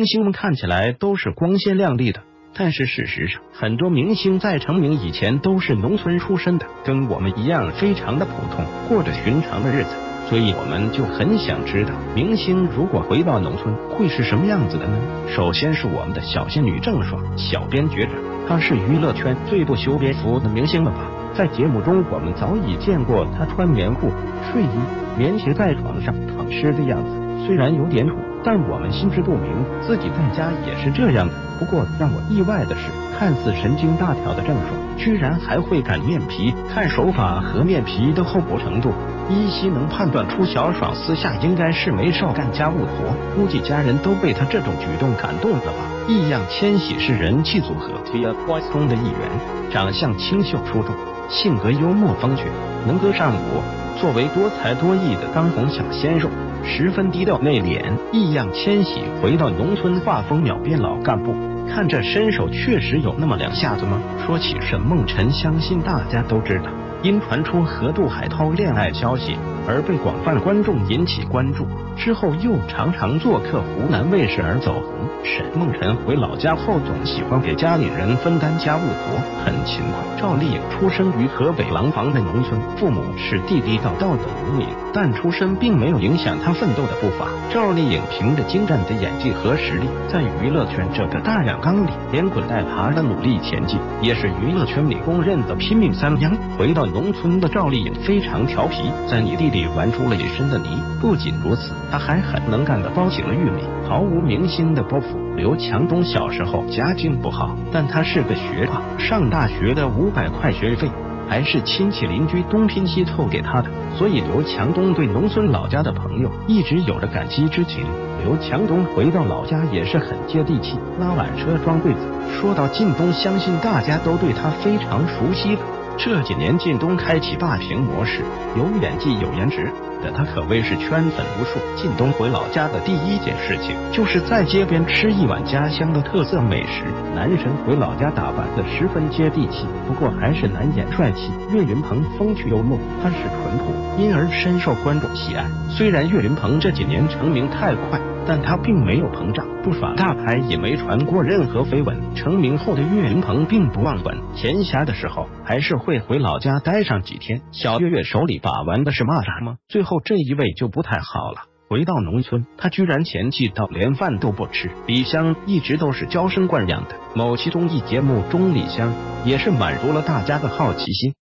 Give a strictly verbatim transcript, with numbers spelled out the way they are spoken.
星们看起来都是光鲜亮丽的，但是事实上，很多明星在成名以前都是农村出身的，跟我们一样非常的普通，过着寻常的日子。所以我们就很想知道，明星如果回到农村会是什么样子的呢？首先是我们的小仙女郑爽，小编觉着她是娱乐圈最不修边幅的明星了吧？在节目中，我们早已见过她穿棉裤、睡衣、棉鞋在床上躺尸的样子，虽然有点土，但我们心知肚明，自己在家也是这样的。不过让我意外的是，看似神经大条的郑爽，居然还会擀面皮，看手法和面皮的厚薄程度，依稀能判断出小爽私下应该是没少干家务活，估计家人都被他这种举动感动了吧。易烊千玺是人气组合 TFBOYS 中的一员，长相清秀出众，性格幽默风趣，能歌善舞。作为多才多艺的当红小鲜肉，十分低调内敛。易烊千玺回到农村，画风秒变老干部，看这身手确实有那么两下子吗？说起沈梦辰，相信大家都知道，因传出和杜海涛恋爱消息而被广泛观众引起关注，之后又常常做客湖南卫视而走红。沈梦辰回老家后总喜欢给家里人分担家务活，很勤快。赵丽颖出生于河北廊坊的农村，父母是地地道道的农民，但出身并没有影响她奋斗的步伐。赵丽颖凭着精湛的演技和实力，在娱乐圈这个大染缸里连滚带爬的努力前进，也是娱乐圈里公认的拼命三娘。回到农村的赵丽颖非常调皮，在泥地里玩出了一身的泥。不仅如此，她还很能干的包起了玉米，毫无明星的包袱。刘强东小时候家境不好，但他是个学霸，上大学的五百块学费还是亲戚邻居东拼西凑给他的，所以刘强东对农村老家的朋友一直有着感激之情。刘强东回到老家也是很接地气，拉碗车装柜子。说到靳东，相信大家都对他非常熟悉了。这几年靳东开启霸屏模式，有演技有颜值的他可谓是圈粉无数。靳东回老家的第一件事情就是在街边吃一碗家乡的特色美食。男神回老家打扮的十分接地气，不过还是难掩帅气。岳云鹏风趣幽默，他是淳朴，因而深受观众喜爱。虽然岳云鹏这几年成名太快，但他并没有膨胀，不耍大牌，也没传过任何绯闻。成名后的岳云鹏并不忘本，闲暇的时候还是会回老家待上几天。小岳岳手里把玩的是蚂蚱吗？最后这一位就不太好了。回到农村，他居然嫌弃到连饭都不吃。李湘一直都是娇生惯养的，某期综艺节目中，李湘也是满足了大家的好奇心。